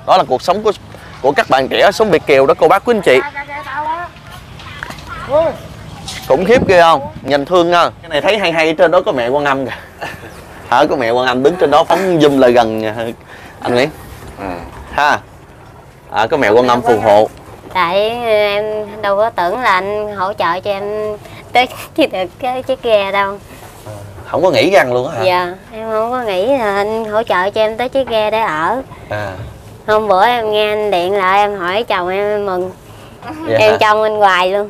Đó là cuộc sống của các bạn trẻ sống Việt kiều đó cô bác quý anh chị. Khủng khiếp ghê không? Nhìn thương nha. Cái này thấy hay hay, trên đó có mẹ Quan Âm kìa. Hả, có mẹ Quan Âm đứng trên đó phóng zoom lại gần anh Nguyễn. Ha. Có mẹ Quan Âm phù hộ. Tại em đâu có tưởng là anh hỗ trợ cho em tới được cái chiếc ghe đâu. Không có nghĩ răng luôn á hả? Dạ, em không có nghĩ là anh hỗ trợ cho em tới chiếc ghe để ở. Hôm bữa em nghe anh điện lại em hỏi chồng em mừng. Dạ em trông anh hoài luôn.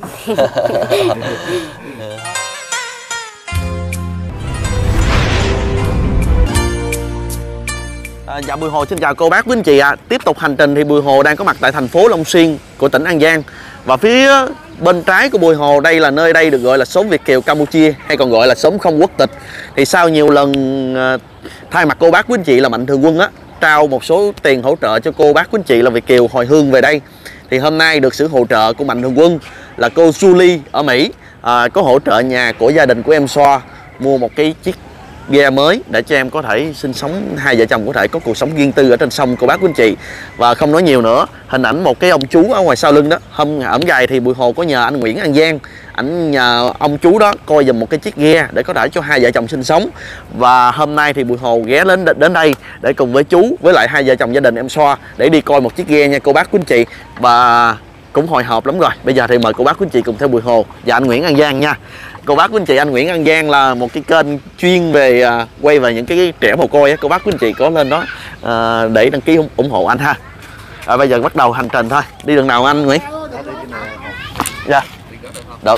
Dạ Bùi Hồ xin chào cô bác quý anh chị ạ. Tiếp tục hành trình thì Bùi Hồ đang có mặt tại thành phố Long Xuyên của tỉnh An Giang. Và phía bên trái của Bùi Hồ đây là nơi đây được gọi là xóm Việt kiều Campuchia, hay còn gọi là xóm không quốc tịch. Thì sau nhiều lần thay mặt cô bác quý anh chị là Mạnh Thường Quân á trao một số tiền hỗ trợ cho cô bác quý anh chị là Việt kiều hồi hương về đây, thì hôm nay được sự hỗ trợ của Mạnh Thường Quân là cô Julie ở Mỹ có hỗ trợ nhà của gia đình của em Xoa mua một cái chiếc ghe mới để cho em có thể sinh sống, hai vợ chồng có thể có cuộc sống riêng tư ở trên sông cô bác quý anh chị. Và không nói nhiều nữa, hình ảnh một cái ông chú ở ngoài sau lưng đó, hôm ẩm gầy thì Bùi Hồ có nhờ anh Nguyễn An Giang, ảnh nhờ ông chú đó coi giùm một cái chiếc ghe để có thể cho hai vợ chồng sinh sống. Và hôm nay thì Bùi Hồ ghé đến đây để cùng với chú với lại hai vợ chồng gia đình em Xoa để đi coi một chiếc ghe nha cô bác quý anh chị. Và cũng hồi hộp lắm rồi. Bây giờ thì mời cô bác quý anh chị cùng theo Bùi Hồ và anh Nguyễn An Giang nha. Cô bác quý anh chị, anh Nguyễn An Giang là một cái kênh chuyên về quay về những cái trẻ mồ côi á. Cô bác quý anh chị có lên đó để đăng ký ủng hộ anh ha. Bây giờ bắt đầu hành trình thôi. Đi đường nào anh Nguyễn? Dạ. Được.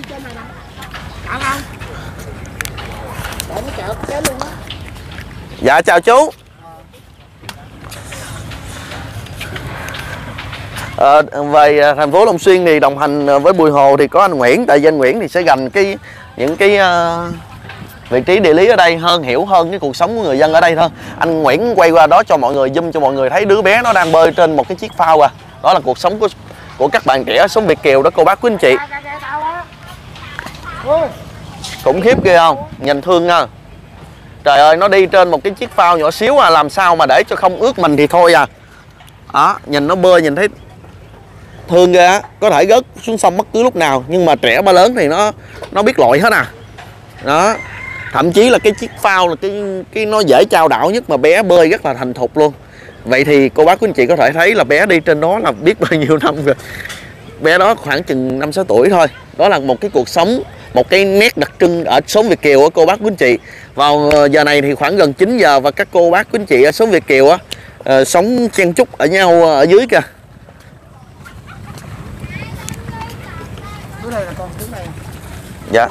Dạ chào chú. Về thành phố Long Xuyên thì đồng hành với Bùi Hồ thì có anh Nguyễn, tại vì anh Nguyễn thì sẽ gần những cái vị trí địa lý ở đây hơn, hiểu hơn cái cuộc sống của người dân ở đây thôi. Anh Nguyễn quay qua đó cho mọi người, zoom cho mọi người thấy đứa bé nó đang bơi trên một cái chiếc phao à. Đó là cuộc sống của các bạn trẻ sống Việt kiều đó cô bác quý anh chị. Khủng khiếp ghê không? Nhìn thương nha. Trời ơi, nó đi trên một cái chiếc phao nhỏ xíu à, làm sao mà để cho không ướt mình thì thôi à. Đó, nhìn nó bơi nhìn thấy thương ghê á, có thể rớt xuống sông bất cứ lúc nào, nhưng mà trẻ ba lớn thì nó biết lội hết à. Đó, thậm chí là cái chiếc phao là cái nó dễ chao đảo nhất mà bé bơi rất là thành thục luôn. Vậy thì cô bác quý anh chị có thể thấy là bé đi trên đó là biết bao nhiêu năm rồi. Bé đó khoảng chừng 5-6 tuổi thôi. Đó là một cái cuộc sống, một cái nét đặc trưng ở xóm Việt kiều á cô bác quý anh chị. Vào giờ này thì khoảng gần 9 giờ và các cô bác quý anh chị ở xóm Việt kiều á sống chen chúc ở nhau ở dưới kìa. Này là con thứ này. Dạ.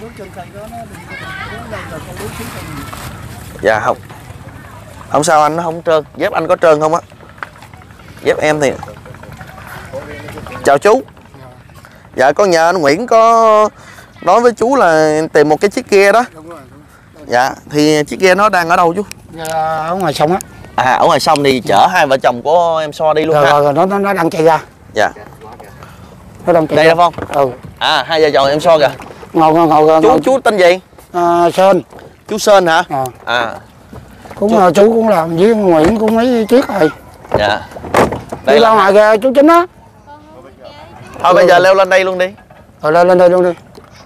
Dạ không. Không sao anh, nó không trơn. Dép anh có trơn không á? Dép em thì. Chào chú. Dạ con nhờ anh Nguyễn có nói với chú là tìm một cái chiếc ghe đó. Dạ thì chiếc ghe nó đang ở đâu chú? Ở ngoài sông á. Ở ngoài sông thì chở hai vợ chồng của em Xoa đi luôn ha. Rồi nó đang chạy ra. Dạ. Nó đang chạy đây ra. Phải không? Hai vợ chồng em Xoa kìa. Ngồi. Chú tên gì? Sơn. Chú Sơn hả? Chú cũng làm với Nguyễn cũng mấy chiếc rồi. Dạ. Đây là ngoài kìa chú Chính á. Thôi bây giờ leo lên đây luôn đi. Lên đây luôn đi.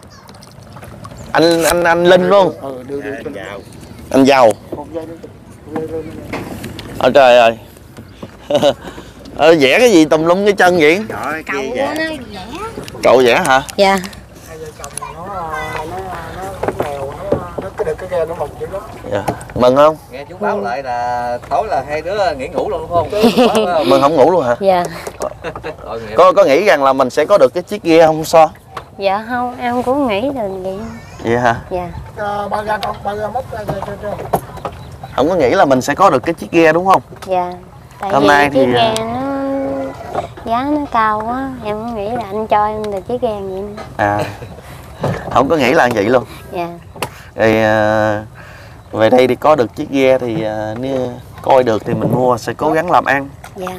Anh Linh luôn. Anh giàu. Trời ơi. Vẽ cái gì tùm lum cái chân vậy? Cậu nó vẽ. Cậu vẽ hả? Dạ. Hai vợ chồng nó nghèo, nó được cái ghe nó mừng dữ lắm. Dạ. Mừng không? Nghe chú báo lại là tối là hai đứa nghỉ ngủ luôn đúng không? Mừng không ngủ luôn hả? Dạ. Có nghĩ rằng là mình sẽ có được cái chiếc ghe không So? Dạ không, em cũng nghĩ là vậy. Vậy hả? Dạ. Ba ra móc ra. Không có nghĩ là mình sẽ có được cái chiếc ghe đúng không? Dạ. Tại hôm vì nay chiếc thì ghe nó giá nó cao quá, em không nghĩ là anh cho em được chiếc ghe vậy nữa. Không có nghĩ là vậy luôn. Dạ. Thì về đây thì có được chiếc ghe thì nếu coi được thì mình mua, sẽ cố gắng làm ăn. Dạ.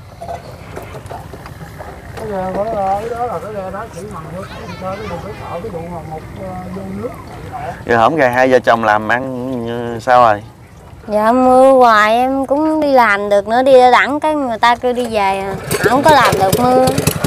Cái ghe đó là cái ghe đó chỉ bằng thôi, cái vụ một vô nước. Giờ hổng gầy hai vợ chồng làm ăn sao rồi? Dạ mưa hoài em cũng đi làm được nữa, đi đẳng cái người ta kêu đi về không có làm được mưa.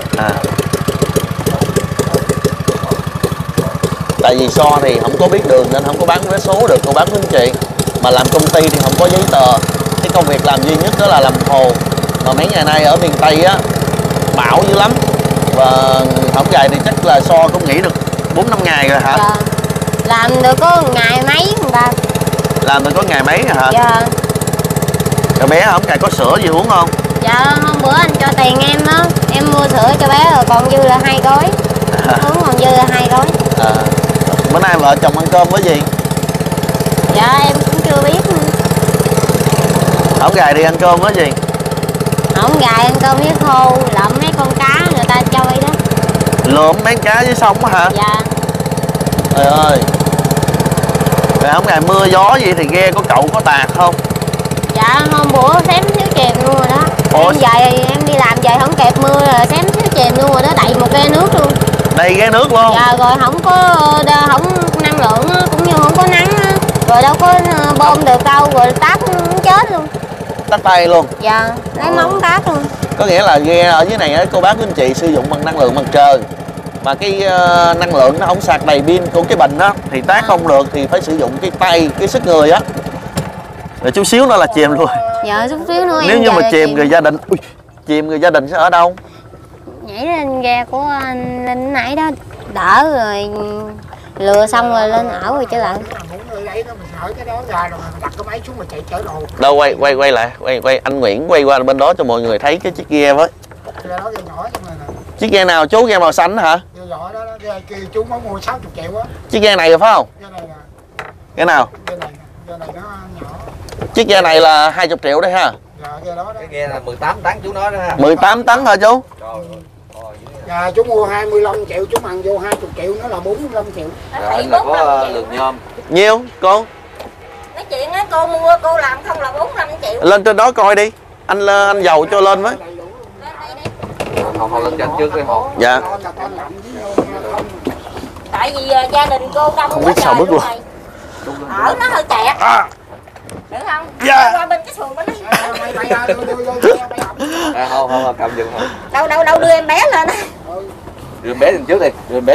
Tại vì So thì không có biết đường nên không có bán vé số được cô bác quý anh chị. Mà làm công ty thì không có giấy tờ. Cái công việc làm duy nhất đó là làm hồ. Mà mấy ngày nay ở miền Tây á bão dữ lắm. Và hổng gài thì chắc là So cũng nghỉ được 4-5 ngày rồi hả? Dạ. Làm được có ngày mấy người ta. Làm được có ngày mấy rồi hả? Dạ. Rồi bé hổng gài có sữa gì uống không? Dạ hôm bữa anh cho tiền em đó, em mua sữa cho bé rồi còn dư là 2 gói. Uống còn dư là 2 gói. Bữa nay vợ chồng ăn cơm với gì? Dạ em cũng chưa biết nữa. Hổng gài đi ăn cơm với gì? Không gài ăn cơm với khô, lợm mấy con cá người ta trôi đó. Lượm mấy cá dưới sông á hả? Dạ. Trời ơi. Rồi hổng gài mưa gió gì thì ghe của cậu có tạt không? Dạ hôm bữa xém xíu chèm luôn rồi đó. Ủa? Em đi làm về không kịp mưa rồi xém xíu chèm luôn rồi đó, đậy một ghe nước luôn. Đầy ghe nước luôn? Dạ rồi không năng lượng á, cũng như không có nắng á. Rồi đâu có bơm được đâu, rồi tát chết luôn. Tắt tay luôn? Dạ, lấy móng tát luôn. Có nghĩa là ghe ở dưới này á, cô bác quý anh chị sử dụng bằng năng lượng mặt trời. Mà cái năng lượng nó không sạc đầy pin của cái bình đó thì tác không được thì phải sử dụng cái tay, cái sức người á. Rồi chút xíu nữa là chìm luôn. Dạ chút xíu nữa nếu như mà chìm người gia đình chìm người gia đình sẽ ở đâu? Nhảy lên ghe của anh Linh nãy đó, đỡ rồi lừa xong rồi lên ở rồi trở lại. Đâu quay lại, quay anh Nguyễn quay qua bên đó cho mọi người thấy cái chiếc ghe với. Chiếc ghe nào chú? Ghe màu xanh hả? Chú mới mua 60 triệu á. Chiếc ghe này rồi phải không? Ghe nào? Ghe này nó nhỏ. Chiếc ghe này là 20 triệu đấy ha. Dạ, ghe đó. Cái ghe là 18 tấn chú nói đó ha. 18 tấn hả chú? Dạ, chú mua 25 triệu, chú ăn vô 20 triệu, nó là 45 triệu. Rồi anh là có lượt nhôm. Nhiêu cô? Nói chuyện á, cô mua cô làm không là 45 triệu. Lên trên đó coi đi. Anh giàu cho lên với. Không lên trên trước đi Hồ. Dạ. Tại vì gia đình cô đông không biết sao bước luôn. Ở nó hơi kẹt. Được không? Dạ. Qua bên cái xuồng bên đó. Không, cầm dừng thôi. Đâu đưa em bé lên á. Đưa em bé lên trước đi,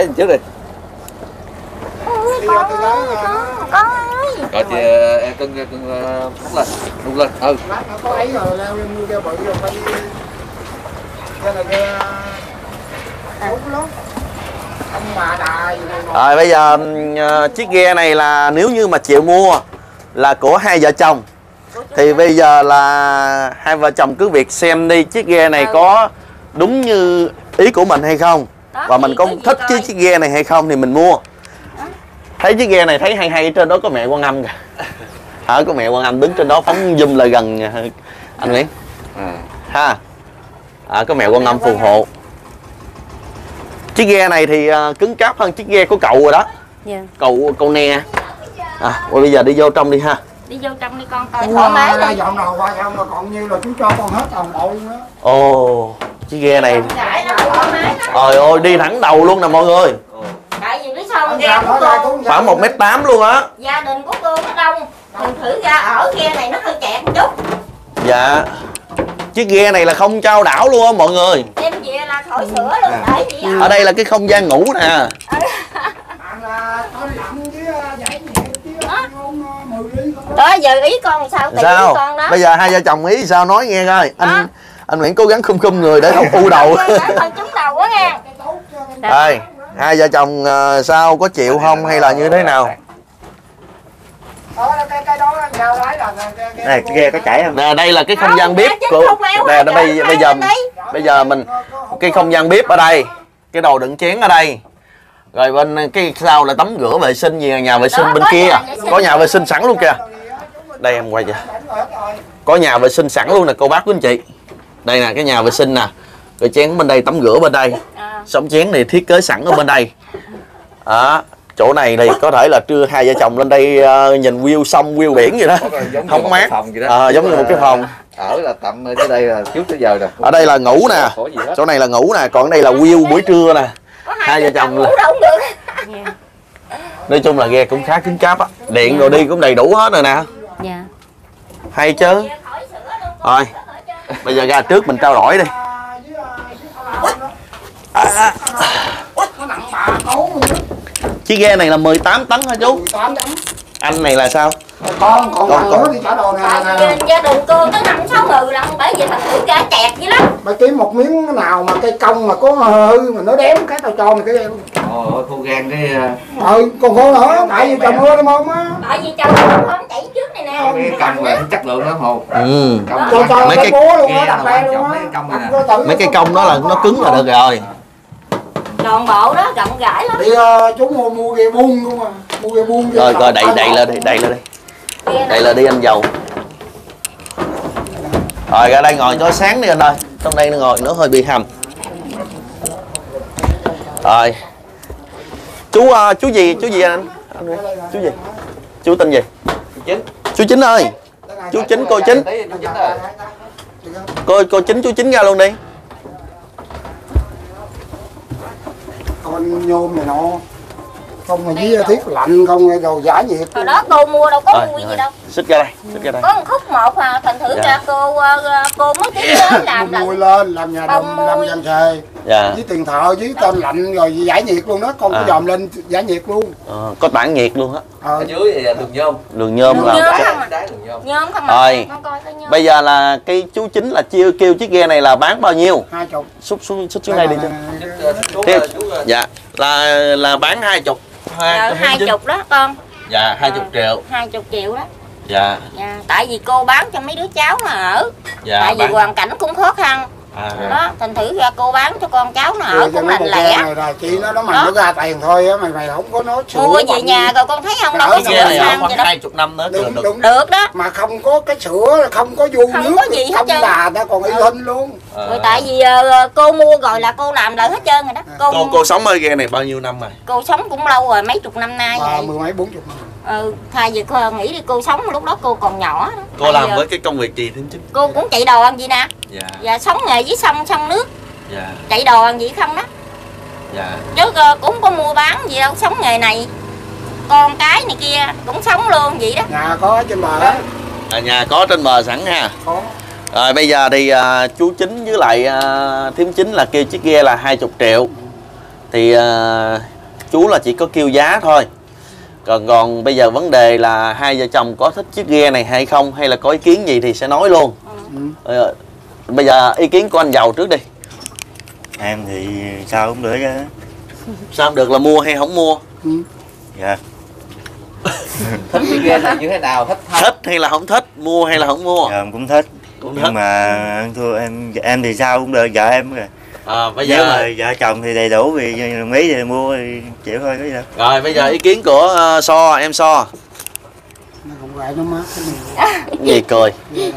Con ơi. Rồi chị em cưng phút lên, đung lên. Nó có ấy rồi leo lên như ghe bự rồi phải đi. Ghe này ghe đúng lắm. Ông bà đài. Rồi bây giờ chiếc ghe này là nếu như mà chịu mua là của hai vợ chồng thì bây giờ là hai vợ chồng cứ việc xem đi chiếc ghe này có đúng như ý của mình hay không, và mình có thích chiếc ghe này hay không thì mình mua. Thấy chiếc ghe này thấy hay trên đó có mẹ Quan Âm kìa. Hả, có mẹ Quan Âm đứng trên đó phóng zoom lại gần anh Nguyễn ha. Có mẹ Quan Âm phù hộ. Chiếc ghe này thì cứng cáp hơn chiếc ghe của cậu rồi đó. Dạ. Cậu nè. Bây giờ đi vô trong đi ha. Đi vô trong đi con coi thoải mái đi. Dọn đồ qua xong rồi còn như là chú cho con hết toàn bộ luôn đó. Ồ, chiếc ghe này. Trời ơi, đi thẳng đầu luôn nè mọi người. Tại vì biết sao ghe của cô khoảng 1m8 luôn á. Gia đình của cô nó đông, mình thử ra ở ghe này nó hơi kẹt một chút. Dạ. Chiếc ghe này là không trao đảo luôn á mọi người. Em về là khỏi sữa luôn, để chị ở. Ở đây là cái không gian ngủ nè. Đó giờ ý con sao? Sao? Con đó. Bây giờ hai vợ chồng ý sao nói nghe coi. Anh Nguyễn cố gắng khum người để không u đầu. Trúng đầu quá nha. Đây, hai vợ chồng sao có chịu không hay là như thế nào? Này, cái ghe có chảy không? Nè, đây là cái không gian bếp của nè, bây giờ mình cái không gian bếp ở đây, cái đồ đựng chén ở đây. Rồi bên cái sau là tắm rửa vệ sinh gì, nhà vệ sinh bên kia có nhà vệ sinh sẵn luôn kìa. Đây em quay kìa. Có nhà vệ sinh sẵn luôn nè cô bác quý anh chị. Đây nè cái nhà vệ sinh nè. Rồi chén bên đây, tắm rửa bên đây. Sống chén này thiết kế sẵn ở bên đây. Chỗ này thì có thể là trưa hai vợ chồng lên đây nhìn view sông, view biển vậy đó. Không mát. Giống như một cái phòng. Ở là tầm tới đây là trước tới giờ rồi. Ở đây là ngủ nè. Chỗ này là ngủ nè, còn ở đây là view buổi trưa nè. Hai vợ chồng là nói chung là ghe cũng khá cứng cáp á. Điện rồi đi cũng đầy đủ hết rồi nè. Dạ. Hay chứ. Rồi bây giờ ra trước mình trao đổi đi. Nó nặng bà cấu luôn đó. Chiếc ghe này là 18 tấn hả chú? 18 tấn. Anh này là sao? Còn nữa thì trả đồ nè. Gia đình cô tới 5-6 người lần, bởi vì thằng Hữu ra chẹt vậy lắm. Mày kiếm một miếng nào mà cây công mà có hư mà nó đếm cái tao cho mày cái ghe luôn. Ôi khô gan cái Còn khô nữa, tại vì trời mưa đúng không á. Tại vì trời không chảy trước này nè. cái cong là chất lượng lắm hồ. Cho mấy cái cái búa luôn ghe á, đập là bay quan luôn trọng, á. mấy cong này nè. Mấy cây cong đó là nó cứng là được rồi. Toàn bộ đó rộng rãi lắm. Thì chú mua ghe buông luôn à. Mua ghe buông. Rồi rồi đẩy lên đi, đẩy lên đi. Đẩy lên đi anh Dầu. Rồi ra đây ngồi cho sáng đi anh ơi. Trong đây nó ngồi nó hơi bị hầm. Rồi. Chú gì anh? Chú gì? Chú tên gì? Chú Chính ơi. Chú Chính, cô Chính. Cô Chính, chú Chính ra luôn đi. Con nhôm này nọ. Không mà với thiết lạnh không đồ giả nhiệt. Hồi đó cô mua đâu có mua gì đâu. Xích ra đây, xích ra đây. Có một khúc một à, thành thử ra cô mới ký làm Mua lên làm nhà đồng làm dàn xề. Dạ. Với tiền thợ với tên lạnh rồi giải nhiệt luôn đó, con có dòm lên giải nhiệt luôn. Có tản nhiệt luôn á. Ở dưới thì đường nhôm. Đường nhôm là nhôm không rồi. Bây giờ là cái chú Chính là kêu chiếc ghe này là bán bao nhiêu? 20. Xúc xuống đây đi chứ. Dạ là bán 20. 20 đó con. Dạ 20 triệu. 20 triệu đó. Dạ. Tại vì cô bán cho mấy đứa cháu nó ở. Dạ, tại vì hoàn cảnh cũng khó khăn. Đó, thành thử ra cô bán cho con cháu nó ở cũng lành lẻ. Chị nó mày nó ra tiền thôi á, mày không có nói sửa. Mua về nhà rồi con thấy không, đâu có sửa sang khoảng 20 năm nữa được đó. Mà không có cái sữa, không có vuông nước, có gì hết không trơn. đà ta còn y hình luôn. Rồi tại vì cô mua rồi là cô làm lại hết trơn rồi đó. Cô sống ở ghe này bao nhiêu năm rồi? Cô sống cũng lâu rồi, mấy chục năm nay rồi. Mười mấy 40 năm. Thay vì cô nghĩ đi cô sống lúc đó cô còn nhỏ đó. Cô làm với cái công việc gì thêm chứ? Cô cũng chạy đò ăn gì nè. Và sống nghề dưới sông nước. Chạy đò ăn gì không đó. Chứ cũng có mua bán gì đâu, sống nghề này. Con cái này kia cũng sống luôn vậy đó. Nhà có trên bờ đó. Nhà có trên bờ sẵn ha. Có. Rồi bây giờ thì chú Chính với lại thím Chính là kêu chiếc ghe là 20 triệu. Thì chú là chỉ có kêu giá thôi. Còn bây giờ vấn đề là hai vợ chồng có thích chiếc ghe này hay không, hay là có ý kiến gì thì sẽ nói luôn. Bây giờ ý kiến của anh Giàu trước đi. Em thì sao cũng được chứ. Sao không được là mua hay không mua? Dạ. Thích chiếc ghe này như thế nào? Thích hay là không thích, mua hay là không mua? Dạ, em cũng thích. Nhưng mà ăn thua em thì sao cũng được, vợ em rồi. Bây Nếu giờ mà vợ chồng thì đầy đủ vì đồng ý thì mua thì chịu thôi cái gì đâu. rồi bây giờ ý kiến của em So. Nó không gại nó mát cái này. Gì cười?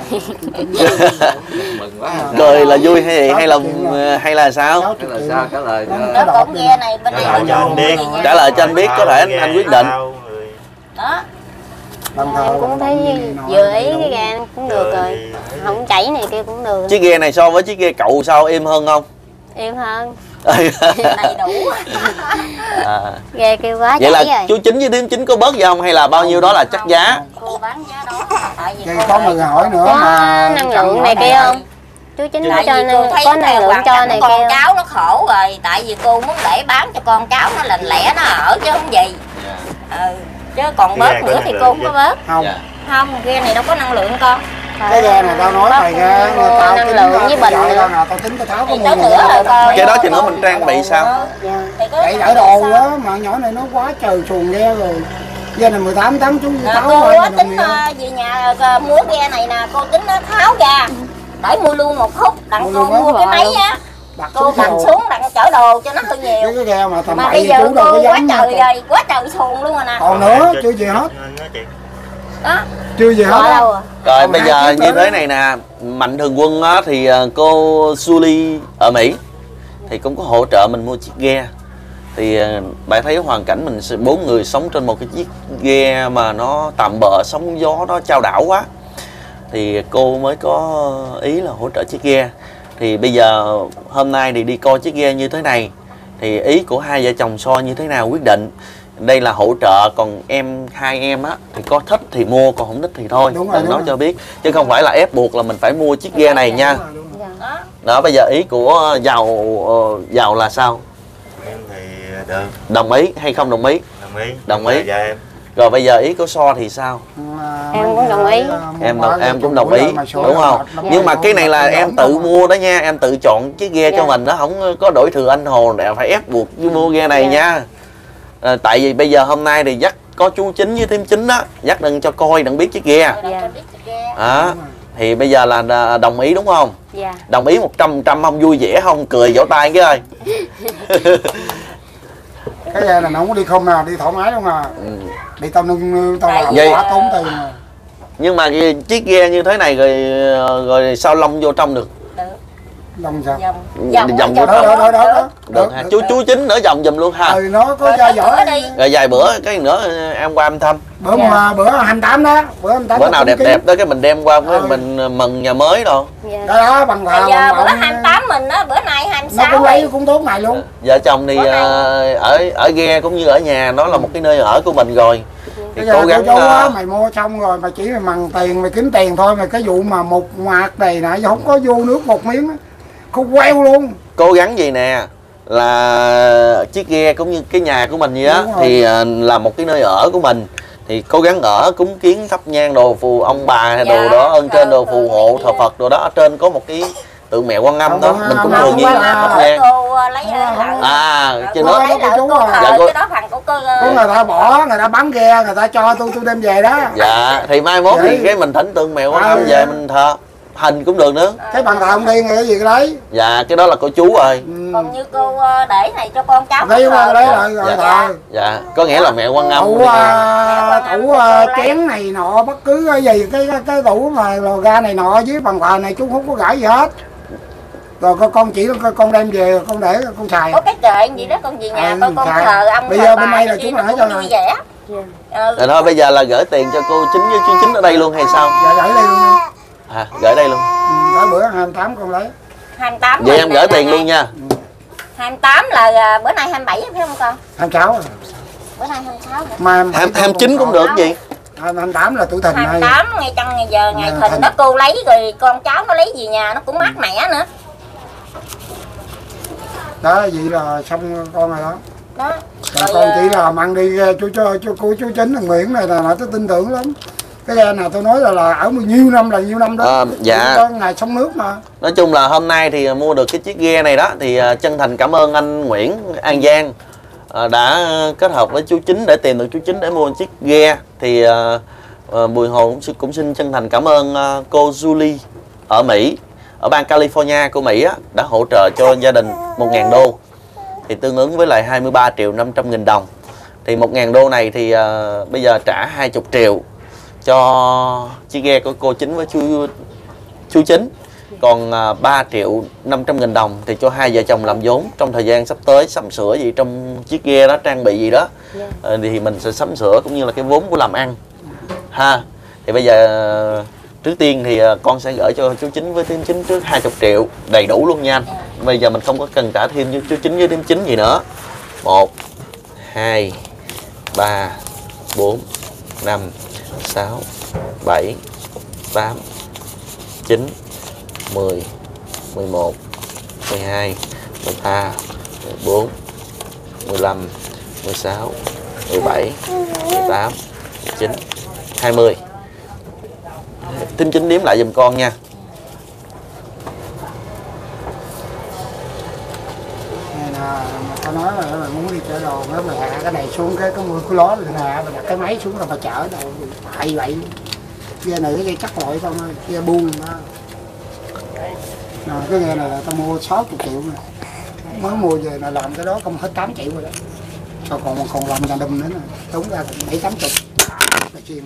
Mừng quá. Cười là vui hay là sao? Cái là sao trả lời Nó con ghe này bên đây Trả lời cho anh biết. Trả lời cho anh biết, có thể anh quyết định. đó. Em cũng thấy vừa ý cái ghe cũng được rồi. Không chảy này kia cũng được. Chiếc ghe này so với chiếc ghe cậu sao êm hơn không? Êm hơn. Đầy đủ. Ghe kêu quá Vậy là rồi. chú Chính với thím Chính có bớt gì không hay là bao nhiêu đó là chắc giá? Cô bán giá đó tại vì có người hỏi nữa có mà năng lượng này kia không? Chú Chính có cho có năng lượng cho này con cháu nó khổ rồi, tại vì cô muốn để bán cho con cháu nó lành lẽ nó ở chứ không gì. Chứ còn bớt nữa thì cô không có bớt. Không, ghe này đâu có năng lượng con. Cái ghe này tao nói mày ra, tao năng lượng với bình nữa. Tao tính tao tháo có Tới nữa rồi con. Cái đó chừng nữa mình trang bị sao? Đẩy đẩy đồ đó mà nhỏ này nó quá trời xuồng ghe rồi. Ghe này 18 tấn chú tháo cô tính về nhà mua ghe này nè, cô tính nó tháo ra để mua luôn một khúc, đặng cô mua cái máy á. Cô đặt xuống đặng chở đồ cho nó hơi nhiều. Cái ghe mà tầm mà 7 bây giờ chú đâu có cô quá dám trời rồi, quá trời xuồng luôn rồi nè. Còn nữa, chưa gì hết. Đó. Chưa gì hết. Rồi bây giờ như thế này nè, Mạnh Thường Quân á, thì cô Julie ở Mỹ thì cũng có hỗ trợ mình mua chiếc ghe. Thì bạn thấy hoàn cảnh mình 4 người sống trên một cái chiếc ghe mà nó tạm bợ, sóng gió nó chao đảo quá, thì cô mới có ý là hỗ trợ chiếc ghe. Thì bây giờ hôm nay thì đi coi chiếc ghe như thế này, thì ý của hai vợ chồng So như thế nào quyết định. đây là hỗ trợ, còn hai em á thì có thích thì mua, còn không thích thì thôi. Đừng nói cho biết, chứ không phải là ép buộc là mình phải mua chiếc ghe này nha. Đó, bây giờ ý của giàu là sao? Em thì được. Đồng ý hay không đồng ý? Đồng ý. Đồng ý. Dạ em. Rồi bây giờ ý của So thì sao? Em cũng đồng ý. Em cũng đồng ý, đúng không? Nhưng mà cái này là em tự mua đó nha, em tự chọn chiếc ghe cho mình đó, không có đổi thừa anh Hồ để phải ép buộc với mua ghe này nha. Tại vì bây giờ hôm nay thì dắt có chú Chính với thím Chính đó, dắt đừng cho coi đừng biết chiếc ghe. Thì bây giờ là đồng ý đúng không? Dạ. Đồng ý 100% không, vui vẻ không, cười vỗ tay cái ơi. Cái ghe này nó không đi không nào, đi thoải mái luôn à. Đi tao nâng tao quá tốn tiền mà. Nhưng mà chiếc ghe như thế này rồi sao lông vô trong được? Lông sao? Dòng vô trong. Đó. Được ha. Chú Chính nữa dòng giùm luôn ha. Nó có da giỏi đi. Rồi vài bữa cái nữa em qua em thăm. Bữa 28 đó, bữa nào đẹp đẹp đó cái mình đem qua với mình mừng nhà mới rồi. Đó bằng Bây giờ bữa 28 mình á, bữa nay 26. Nó cũng lấy cũng tốt này luôn. Vợ chồng thì ở ghe cũng như ở nhà, nó là một cái nơi ở của mình rồi. Thì cố gắng mày mua xong rồi mày chỉ mày mần tiền, mày kiếm tiền thôi, mày cái vụ mà một ngoạc này nè không có vô nước một miếng đó. Không queo luôn. Cố gắng gì nè, là chiếc ghe cũng như cái nhà của mình vậy á, thì là một cái nơi ở của mình, thì cố gắng ở cúng kiến thắp nhang đồ phù ông bà hay đồ đó, ơn trên đồ phù hộ thờ Phật đồ đó. Ở trên có một cái tượng mẹ Quan Âm đó, mình cũng thường nhiên thắp nhang. Chứ nó cái đó phần của cô. Người ta bỏ, người ta bán ghe, người ta cho tôi đem về đó. Dạ, thì mai mốt thì cái mình thỉnh tượng mẹ Quan Âm về mình thờ hình cũng được nữa. Cái bàn thờ ông Điên cái gì đấy. Dạ, cái đó là cô chú rồi. Còn như cô để này cho con cháu. Đấy rồi thờ. Dạ, có nghĩa là mẹ Quan Âm. Tủ chén này nọ, bất cứ cái gì, cái tủ mà lò ga này nọ với bàn thờ này chú không có gãi gì hết. Rồi con chỉ con đem về con để con xài. Có cái kệ gì đó con về nhà con thờ ông. Bây giờ bên đây là chú hỏi cho vui vẻ. Rồi thôi bây giờ là gửi tiền cho cô Chính với chú Chính ở đây luôn hay sao? Dạ gửi đây luôn đi. Gửi đây luôn. Tới bữa 28 con lấy. 28. Vậy em gửi tiền luôn nha. 28 là bữa nay 27 phải không con? 26. Bữa nay 26. Mà 29 cũng được gì? 28 là tuổi thìn này. 28 ngày trăng ngày giờ ngày thìn đó cô lấy rồi con cháu nó lấy về nhà nó cũng mát mẻ nữa. Đó vậy là xong con rồi đó. Đó. Rồi con chỉ là mang đi cho cô chú Chính thằng Nguyễn này là tôi tin tưởng lắm. Cái ghe nào tôi nói là ở nhiêu năm là nhiêu năm đó. Dạ. Có ngày sống nước mà. Nói chung là hôm nay thì mua được cái chiếc ghe này đó, thì chân thành cảm ơn anh Nguyễn An Giang đã kết hợp với chú Chính để tìm được chú Chính để mua chiếc ghe. Thì Bùi Hồ cũng xin chân thành cảm ơn cô Julie ở Mỹ, ở bang California của Mỹ á, đã hỗ trợ cho gia đình 1.000 đô, thì tương ứng với lại 23.500.000 đồng. Thì 1.000 đô này thì bây giờ trả 20 triệu cho chiếc ghe của cô Chính với chú Chính, còn 3.500.000 đồng thì cho hai vợ chồng làm vốn trong thời gian sắp tới sắm sửa gì trong chiếc ghe đó, trang bị gì đó thì mình sẽ sắm sửa cũng như là cái vốn của làm ăn ha. Thì bây giờ trước tiên thì con sẽ gửi cho chú Chính với thím Chính trước 20 triệu đầy đủ luôn nha. Bây giờ mình không có cần trả thêm với chú Chính với thím Chính gì nữa. 1 2 3 4 5 6 7 8 9 10 11 12 13 14 15 16 17 18 19 20. Thím Chính đếm lại giùm con nha. Tao nói là muốn đi chở đồ đó, mày hạ cái này xuống cái ló rồi hạ mày đặt cái máy xuống rồi mày chở đồ hay vậy. Ghe này cái ghe chắc loại không ơi, ghe buông đó. Cái ghe này là tao mua 60 triệu này. Mới mua về là làm cái đó không hết 8 triệu rồi đó. Sao còn làm nhà đùm nữa nè, tốn ra 7-80 triệu.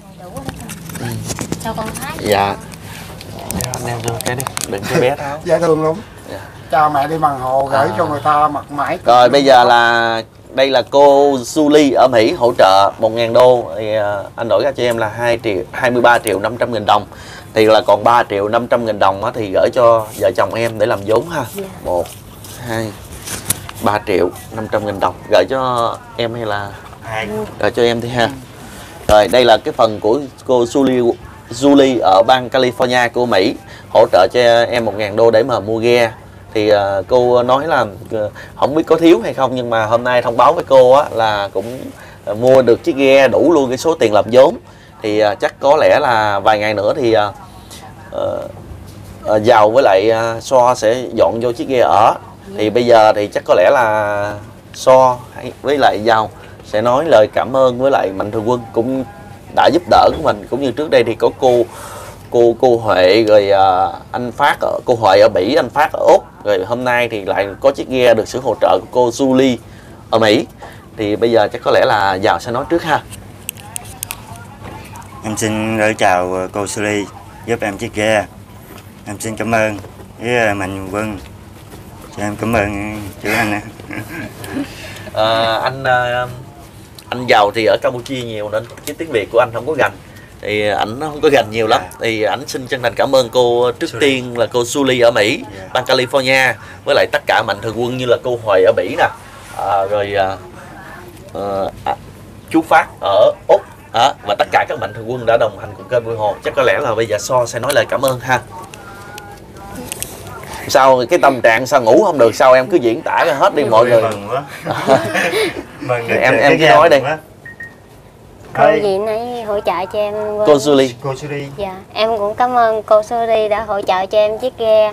Cho con thấy. Dạ. Anh em cho cái đi, đừng cái bé tháo. Dạ thường luôn. Cha mẹ đi bằng hồ gửi cho người ta mặc mãi. Rồi bây giờ là đây là cô Julie ở Mỹ hỗ trợ 1.000 đô thì anh đổi ra cho em là 23.500.000 đồng. Thì là còn 3.500.000 đồng á, thì gửi cho vợ chồng em để làm vốn ha. 1 2 3.500.000 đồng gửi cho em hay là Rồi cho em thì ha. Rồi đây là cái phần của cô Julie ở bang California của Mỹ, hỗ trợ cho em 1.000 đô để mà mua ghe. Thì cô nói là không biết có thiếu hay không, nhưng mà hôm nay thông báo với cô á, là cũng mua được chiếc ghe đủ luôn cái số tiền làm vốn. Thì chắc có lẽ là vài ngày nữa thì Giàu với lại So sẽ dọn vô chiếc ghe ở. Thì bây giờ thì chắc có lẽ là So với lại Giàu sẽ nói lời cảm ơn với lại Mạnh Thường Quân cũng đã giúp đỡ của mình. Cũng như trước đây thì có cô Huệ, rồi anh Phát ở cô Huệ ở Bỉ, anh Phát ở Úc, rồi hôm nay thì lại có chiếc ghe được sự hỗ trợ của cô Julie ở Mỹ. Thì bây giờ chắc có lẽ là Giàu sẽ nói trước ha. Em xin gửi chào cô Julie giúp em chiếc ghe. Em xin cảm ơn với Mạnh Thường Quân. Em cảm ơn chú anh nè. Anh Giàu thì ở Campuchia nhiều nên cái tiếng Việt của anh không có gành, thì ảnh không có gành nhiều lắm. Thì ảnh xin chân thành cảm ơn cô trước tiên là cô Julie ở Mỹ, bang California, với lại tất cả Mạnh Thường Quân như là cô Huệ ở Bỉ nè, rồi chú Phát ở Úc và tất cả các Mạnh Thường Quân đã đồng hành cùng kênh Bùi Hồ. Chắc có lẽ là bây giờ So sẽ nói lời cảm ơn ha. Sao cái tâm trạng sao ngủ không được, sao em cứ diễn tả ra hết đi mọi người. Mừng em cứ nói đi. Cô gì nãy hỗ trợ cho em. Cô Julie. Cô Julie. Dạ, em cũng cảm ơn cô Julie đã hỗ trợ cho em chiếc ghe.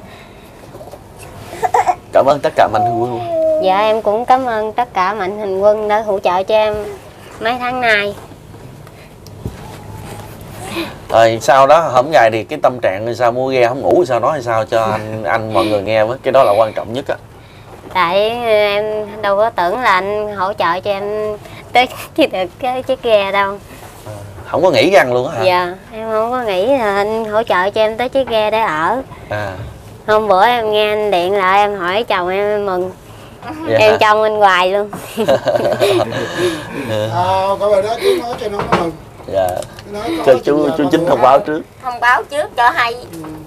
Cảm ơn tất cả Mạnh Thường Quân. Dạ, em cũng cảm ơn tất cả Mạnh Thường Quân đã hỗ trợ cho em mấy tháng nay. Rồi sau đó hổm ngày thì cái tâm trạng sao mua ghe không ngủ sao nói hay sao cho anh mọi người nghe với, cái đó là quan trọng nhất á. Tại em đâu có tưởng là anh hỗ trợ cho em tới được cái chiếc ghe đâu. Không có nghĩ răng luôn á hả? Dạ, em không có nghĩ là anh hỗ trợ cho em tới chiếc ghe để ở. Hôm bữa em nghe anh điện lại em hỏi chồng em mừng. Dạ. Em trông anh hoài luôn. Có bài đó chú nói cho nó mừng. Dạ. Cho chú Chính thông báo trước. Thông báo trước cho hay.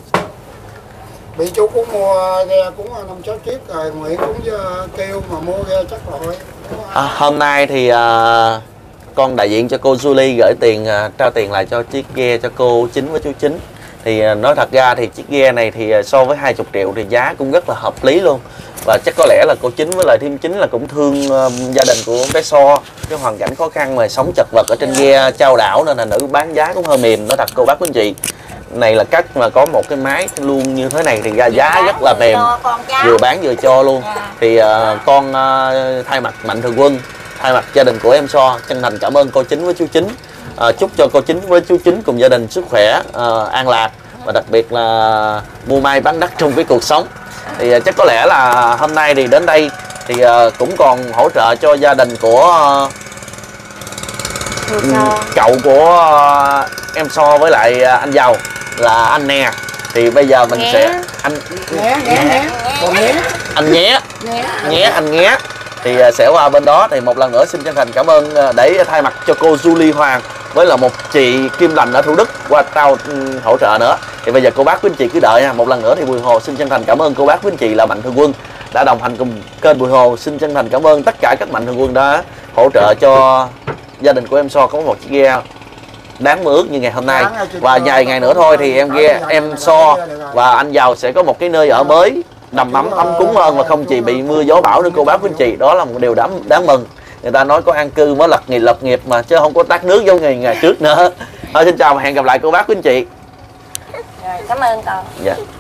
Bị chú cũng mua ghe cũng 5-6 chiếc rồi, Nguyễn cũng kêu mà mua ghe chắc rồi. Hôm nay thì con đại diện cho cô Julie gửi tiền trao tiền lại cho chiếc ghe cho cô Chính với chú Chính. Thì nói thật ra thì chiếc ghe này thì so với 20 triệu thì giá cũng rất là hợp lý luôn. Và chắc có lẽ là cô Chính với lại Thêm Chính là cũng thương gia đình của bé So, cái hoàn cảnh khó khăn mà sống chật vật ở trên ghe chao đảo nên là nữ bán giá cũng hơi mềm. Nói thật cô bác quý anh chị, này là cách mà có một cái máy luôn như thế này thì ra giá rất là mềm, vừa bán vừa cho luôn. Thì con thay mặt Mạnh Thường Quân, thay mặt gia đình của em So chân thành cảm ơn cô Chính với chú Chính. Chúc cho cô Chính với chú Chính cùng gia đình sức khỏe, an lạc và đặc biệt là mua may bán đắt trong cái cuộc sống. Thì chắc có lẽ là hôm nay thì đến đây thì cũng còn hỗ trợ cho gia đình của cậu của em So với lại anh Giàu là anh Nè. Thì bây giờ mình sẽ anh Nghé thì sẽ qua bên đó. Thì một lần nữa xin chân thành cảm ơn để thay mặt cho cô Julie Hoàng với là một chị Kim Lành ở Thủ Đức qua trao hỗ trợ nữa. Thì bây giờ cô bác quý anh chị cứ đợi nha. Một lần nữa thì Bùi Hồ xin chân thành cảm ơn cô bác quý anh chị là Mạnh Thường Quân đã đồng hành cùng kênh Bùi Hồ. Xin chân thành cảm ơn tất cả các Mạnh Thường Quân đã hỗ trợ cho gia đình của em So có một chiếc ghe đáng mơ ước như ngày hôm nay. Và vài ngày nữa thôi thì em So và anh Giàu sẽ có một cái nơi ở mới đầm ấm ấm cúng hơn và không chỉ bị mưa gió bão nữa cô bác quý anh chị. Đó là một điều đáng mừng. Người ta nói có an cư mới lập nghiệp mà, chứ không có tát nước giống ngày trước nữa. Thôi xin chào và hẹn gặp lại cô bác quý anh chị. Rồi, cảm ơn con. Dạ.